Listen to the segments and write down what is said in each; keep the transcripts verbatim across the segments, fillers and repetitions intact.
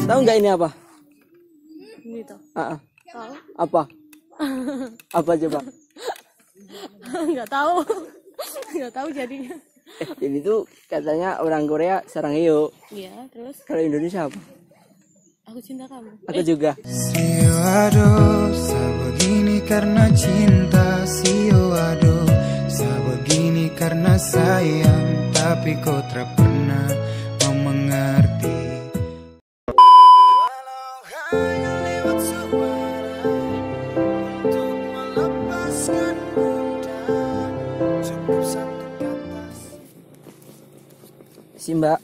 Tahu nggak ini apa? Ini tuh. Ah, ah. Tahu? Apa? Apa coba? Nggak tahu. Nggak tahu jadinya. Eh, ini tuh katanya orang Korea saranghayo. Iya, terus Kalau Indonesia apa? aku cinta kamu. Aku juga. Sio aduh, sebegini karena cinta. Sio aduh, sebegini karena sayang. Tapi kau tak pernah mau mengerti. Walau hanya lewat suara untuk melepaskan benda, cukup satu kata. Si Mbak.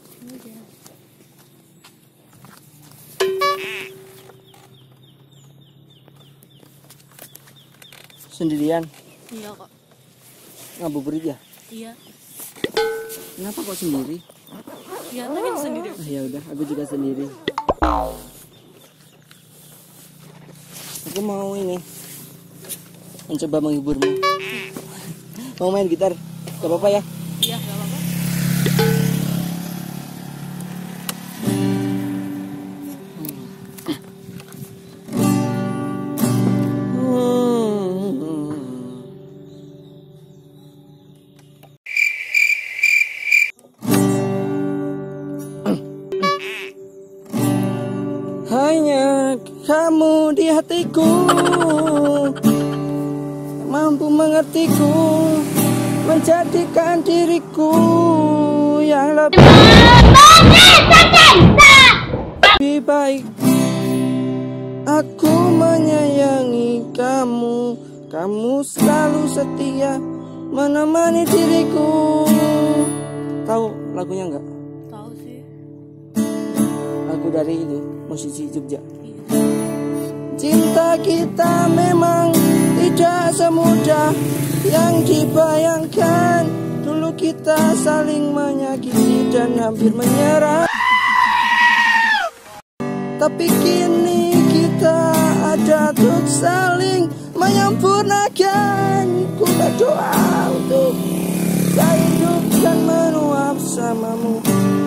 Sendirian Iya kok. ngabuburit ya? Iya. Kenapa kok sendiri? Iya, lagi sendiri. Ah, ya udah, aku juga sendiri. Aku mau ini mencoba menghiburmu. Mau main gitar? Gak apa-apa ya? Iya, nggak apa-apa. Hanya kamu di hatiku, mampu mengertiku, menjadikan diriku yang lebih, lebih baik. Aku menyayangi kamu, kamu selalu setia menemani diriku. Tahu lagunya enggak? Tahu sih. Lagu dari ini musisi Jogja. Iya. Cinta kita memang tidak semudah yang dibayangkan. Dulu kita saling menyakiti dan hampir menyerah, tapi kini kita ada untuk saling menyempurnakan. Ku berdoa untuk saya hidup dan menua bersamamu.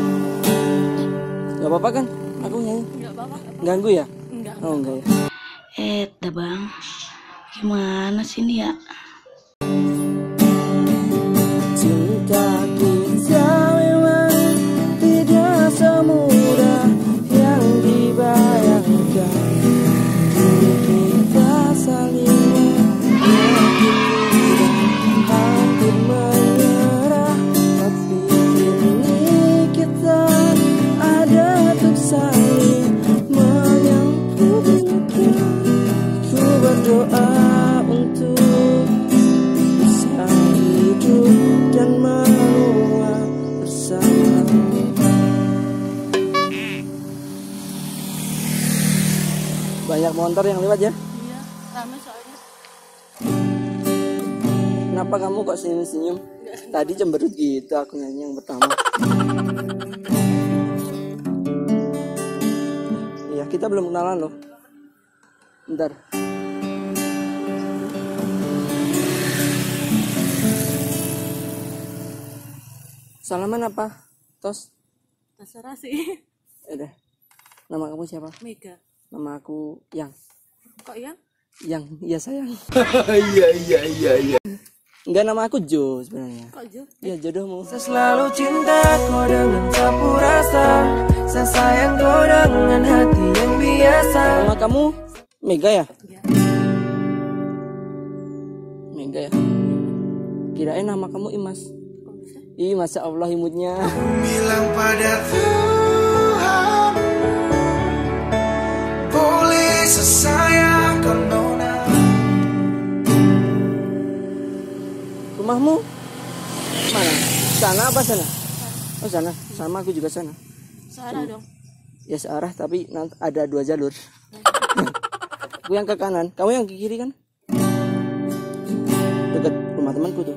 Gak apa-apa kan? Aku nyanyi. Nggak apa-apa. Ganggu ya? Enggak. Oh enggak ya. Eh, dah bang, gimana sih ini ya? Cinta kita memang tidak semudah yang dibayangkan. Dulu kita saling menyakiti dan hampir menyerah, tapi kini kita ada untuk saling menyempurnakan. Ku berdoa untuk bisa hidup dan menua bersama. Banyak motor yang lewat ya. Iya, ramai soalnya. Kenapa kamu kok senyum-senyum? Tadi cemberut gitu aku nyanyi yang pertama. Iya, kita belum kenalan loh. Bentar. Salaman apa? Tos? Terserah sih. Udah. Nama kamu siapa? Mega. Nama aku Yang. Kok yang? Yang, iya sayang. Iya iya iya iya. Enggak, nama aku Jo sebenarnya. Kok Jo? Iya, jodohmu. Saya selalu cinta kau dengan sapu rasa. Saya sayang kau dengan hati yang biasa. Nama kamu Mega ya? Iya. Mega ya? Kirain nama kamu Imas. Kok bisa? Ih, masya Allah imutnya. Bilang pada Tuhan, boleh sesayang kau nona. Rumahmu mana? Sana apa sana? Oh sana, sama aku juga sana. Sarah dong. Ya searah tapi nanti ada dua jalur. Aku yang ke kanan, kamu yang ke kiri kan? Dekat rumah temanku tuh.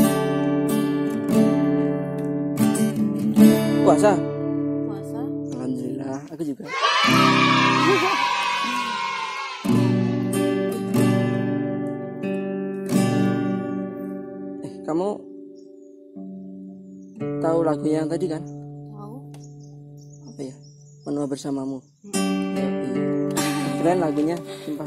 Puasa? Puasa. Alhamdulillah, aku juga. Eh, kamu tahu lagu yang tadi kan? Tahu. Apa ya? Menua menua bersamamu. Keren lagunya, sumpah.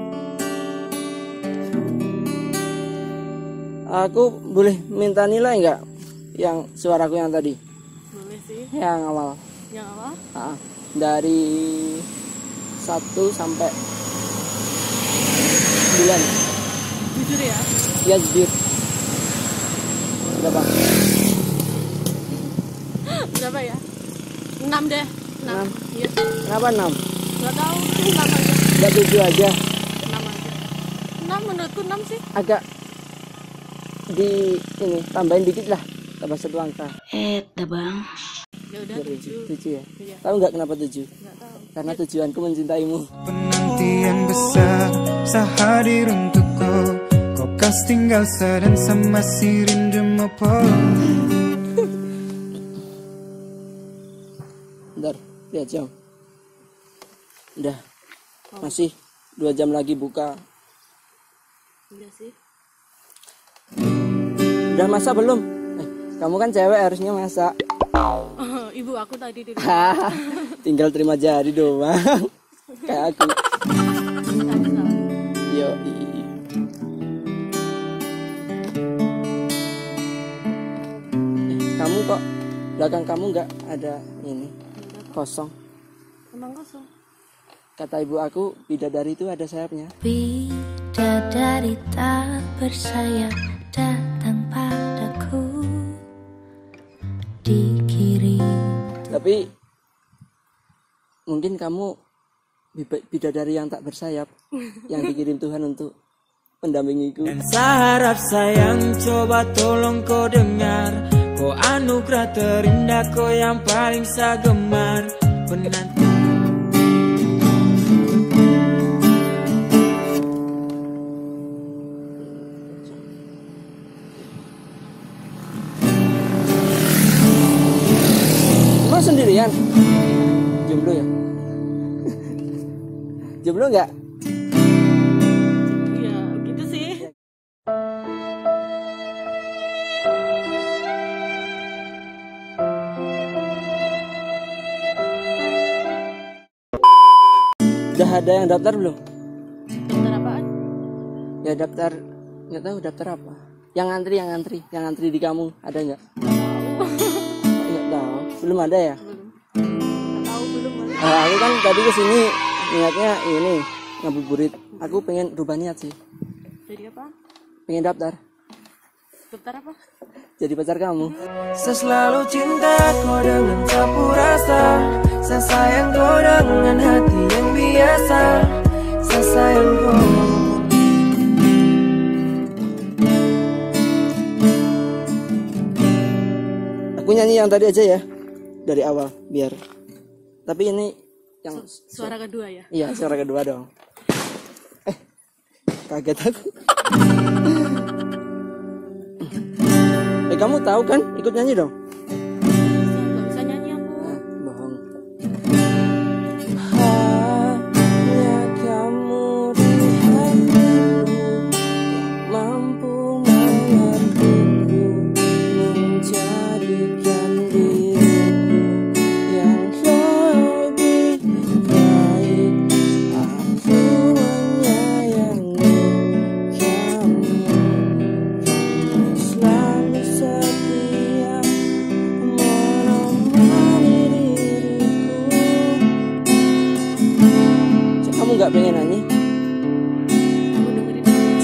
Aku boleh minta nilai nggak yang suaraku yang tadi? Boleh sih. Yang awal. Yang awal? Ah, dari satu sampai sembilan. Jujur ya. Ya jujur. Berapa? Berapa ya? Enam deh. Enam. Enam. Iya. Kenapa enam? Gak tahu. Enam aja. Gak tujuh aja. Enam aja. Enam menurutku enam sih. Agak di ini tambahin dikit lah, tambah satu angka. Eh, dah bang. Ya udah Dari tujuh. tujuh ya. Iya. Tahu nggak kenapa tujuh? Nggak tahu. Karena tujuanku mencintaimu. Penantian besar sehadir untukku. Kau kas tinggal sedang sama si rindu mepo. Bentar, lihat jam. Udah, masih dua jam lagi buka. Iya sih. Udah masak belum? Eh, kamu kan cewek harusnya masak. Oh, ibu aku tadi di rumah. Hah, tinggal terima jari doang. Kayak aku. Tadi salah. Yo. Eh, kamu kok belakang kamu nggak ada ini kosong? Emang kosong. Kata ibu aku bidadari itu ada sayapnya. Bidadari tak bersayap datang padaku, dikirim. Tapi mungkin kamu bidadari yang tak bersayap, yang dikirim Tuhan untuk pendampingiku. Dan saya harap sayang coba tolong kau dengar. Kau anugerah terindah, kau yang paling saya gemar. Penanti Emang sendirian? Jomblo ya? Jomblo nggak? Iya, gitu sih. Udah ada yang daftar belum? Daftar apaan? Ya daftar, nggak tahu daftar apa. Yang ngantri, yang ngantri, yang ngantri di kamu ada nggak? Nggak tahu, belum ada ya? Belum. Nggak tahu belum. Mas. Nah, aku kan tadi kesini niatnya ini ngabuburit. Aku pengen rubah niat sih, Jadi apa? pengen daftar Daftar apa? jadi pacar kamu. Saya selalu cinta kau dengan sapu rasa. Saya sayang kau dengan hati yang biasa. Saya sayang kau. Aku nyanyi yang tadi aja ya, dari awal biar. Tapi ini yang Suara kedua ya. iya suara kedua dong. Eh, kaget aku. Eh kamu tahu kan? Ikut nyanyi dong. Nggak bisa nyanyi aku. Nah, bohong. Hanya kamu di hatiku mampu mengertiku, menjadikan diriku yang lebih baik. Aku menyayangi kamu, kamu selalu setia menemani diriku. Kamu nggak pengen nyanyi? Aku dengerin.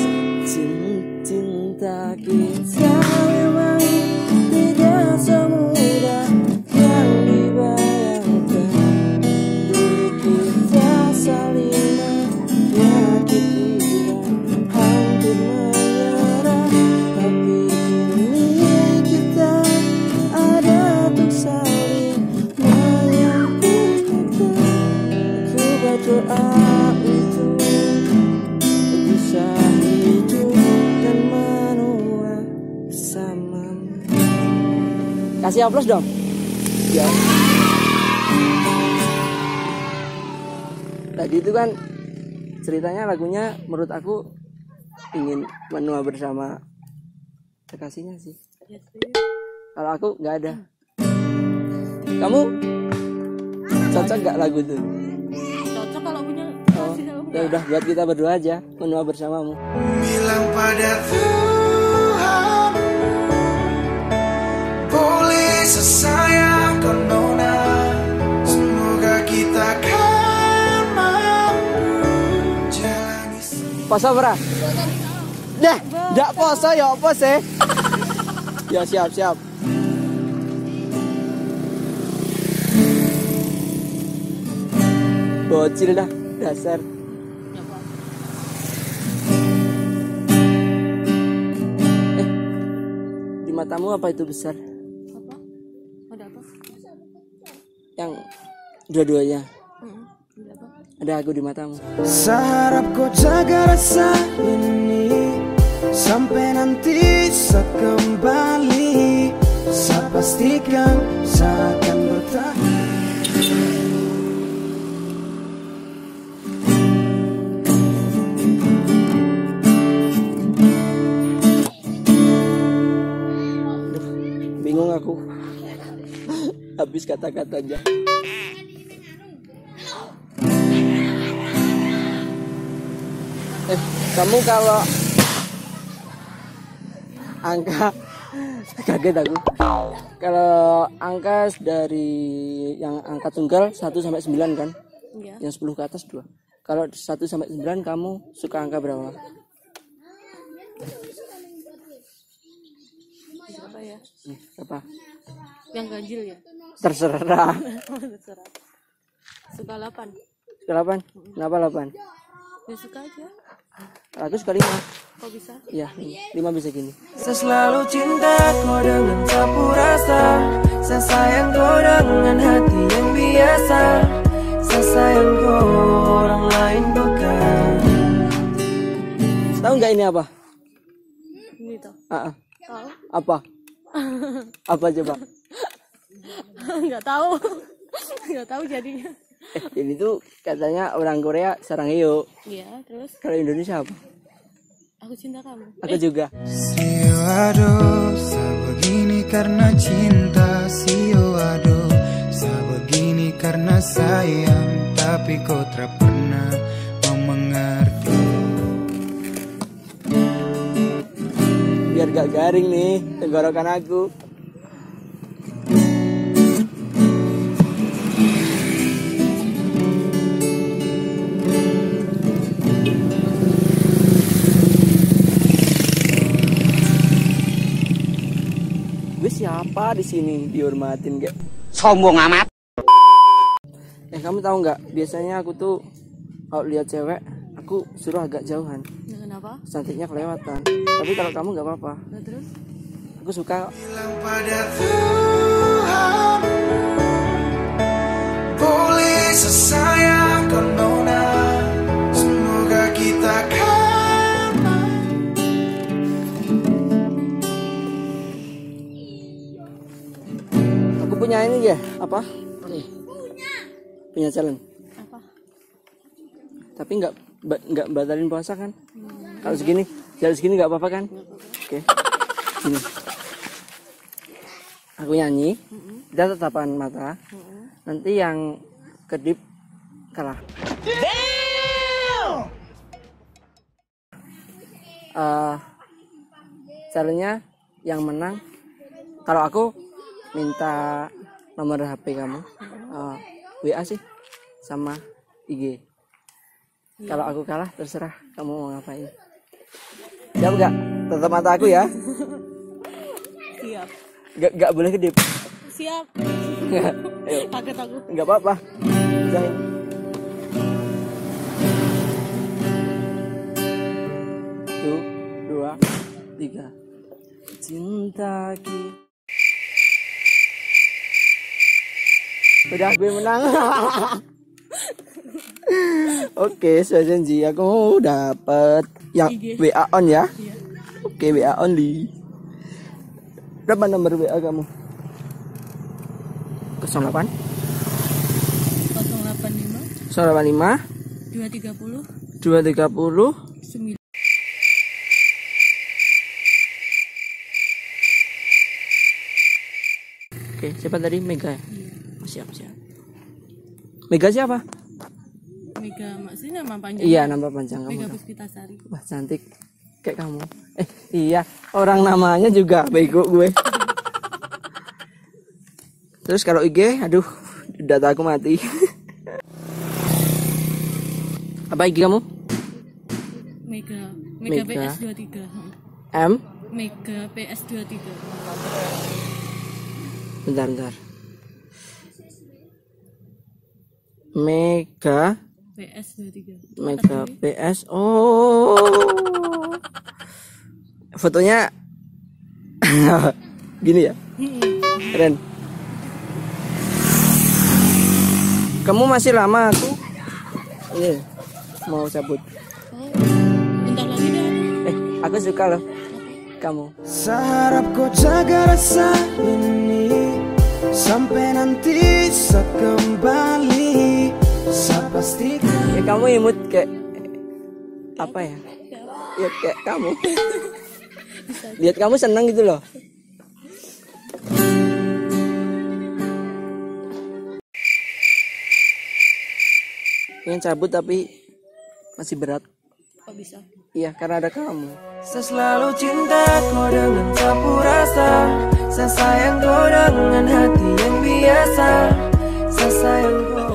Cinta kita memang tidak semudah yang dibayangkan. Dulu kita saling menyakiti dan hampir menyerah, tapi kini kita ada untuk saling menyempurnakan. Aku berdoa untuk bisa hidup dan menua bersamamu. Kasih aplaus dong. Ya. Tadi itu kan ceritanya lagunya menurut aku ingin menua bersama kekasihnya sih. Ya sih. Kalau aku nggak ada. Kamu Cocok nggak lagu tuh? Cocok kalau punya. Oh, ya udah buat kita berdua aja menua bersamamu. Bilang pada Tuhan, boleh sesayang kau nona, semoga kita kan mampu jalani. Poso ora? Dah, ndak poso ya apa sih? Ya siap siap. Bocil dah, dasar. Eh, di matamu apa itu besar? Apa? Ada apa? Yang dua-duanya. Mm-mm. Ada apa? Ada aku di matamu. Seharap kau jaga rasa ini sampai nanti saya kembali. Saya pastikan saya akan bertahan. Bingung aku. Habis kata-katanya. Eh, kamu kalau angka kaget aku. Kalau angka dari yang angka tunggal satu sampai sembilan kan? Iya. Yang sepuluh ke atas dua. Kalau satu sampai sembilan kamu suka angka berapa? Berapa ya? Hmm, apa? Yang ganjil ya? Terserah. Terserah. Suka delapan. Suka delapan? Kenapa delapan? Ya suka aja. Aku suka lima. Kok bisa? Ya, lima bisa gini. Saya selalu cinta kau dengan sapu rasa. Saya sayang kau dengan hati yang biasa. Saya sayang kau, orang lain bukan. Tahu nggak ini apa? Ini tuh. Ah, ah. Tahu? Apa? Apa coba? Nggak tahu. Nggak tahu jadinya. Eh, ini tuh katanya orang Korea sarangheyo. Iya, terus Kalau Indonesia apa? aku cinta kamu. Aku juga. Sio aduh, saya begini karena cinta. Sio aduh, saya begini karena sayang. Tapi kau tak pernah mau mengerti. Biar gak garing nih tenggorokan aku. Gue siapa di sini dihormatin gak? Sombong amat. Eh, kamu tahu nggak? Biasanya aku tuh kalau lihat cewek, aku suruh agak jauhan. Nah, kenapa? Cantiknya kelewatan. Tapi kalau kamu nggak apa-apa. Nah, terus? Aku suka. Bilang pada Tuhan, boleh sesayang kau nona, semoga kita kan. Aku punya ini ya, apa? Nih. Punya challenge. Apa? Tapi nggak ba- nggak batalin puasa kan? Kalau segini, jalan segini nggak apa-apa kan? Oke. Gini. Aku nyanyi, kita tatapan mata. Nanti yang kedip kalah. Uh, challenge-nya yang menang. Kalau aku minta nomor H P kamu, uh, W A sih, sama I G. Kalau aku kalah terserah kamu mau ngapain. Siap gak? Tetap mata aku ya. Siap. Gak, gak boleh kedip. Siap. Ayo. Kaget aku. Gak apa-apa. Jangan. Satu, dua, tiga. Cinta kita. Udah, gue menang. Oke, saya janji aku dapat yang I G. W A on ya. Iya. Oke, W A only. Berapa nomor W A kamu? nol delapan nol delapan lima nol delapan lima dua tiga nol dua tiga nol sembilan. Oke, siapa tadi? Mega ya? Siap, siap. Mega siapa? Mega maksudnya nama panjang. Iya, nama panjang kamu. Mega dong. Puspitasari. Wah, cantik kayak kamu. Eh, iya, orang namanya juga bego gue. Terus kalau I G, aduh, data aku mati. Apa I G kamu? Mega Mega, Mega. P S dua tiga. M? Mega P S dua tiga. Bentar, bentar. Mega P S dua tiga. Mega P S. Oh. Fotonya gini ya. Keren. Kamu masih lama aku. Ini mau cabut. Oh, bentar lagi deh. Eh, aku suka loh kamu. Seharap kau jaga rasa ini sampai nanti saat kembali. Saya pastikan. Ya kamu imut kayak apa ya? Ya kayak kamu. Lihat kamu senang gitu loh. Pengen cabut tapi masih berat. Kok bisa? Iya, karena ada kamu. Saya selalu cinta kau dengan sapu rasa. Saya sayang kau dengan hati yang biasa. Saya sayang kau.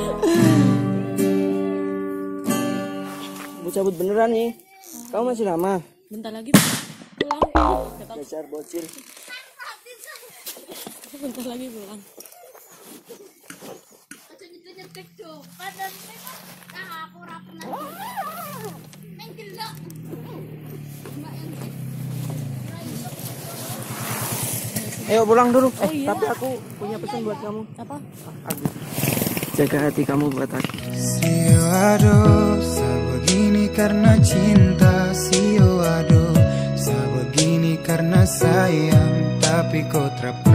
Mau cabut beneran nih. Kamu masih lama. Bentar lagi pulang. Dasar bocil. Bentar lagi pulang. Ayo pulang dulu. Eh, Oh, iya. tapi aku punya pesan buat kamu. Apa? Aku. Jaga hati kamu buat aku. Sio aduh, saya begini karena cinta. Sio aduh, saya begini karena sayang. Tapi kau terpaksa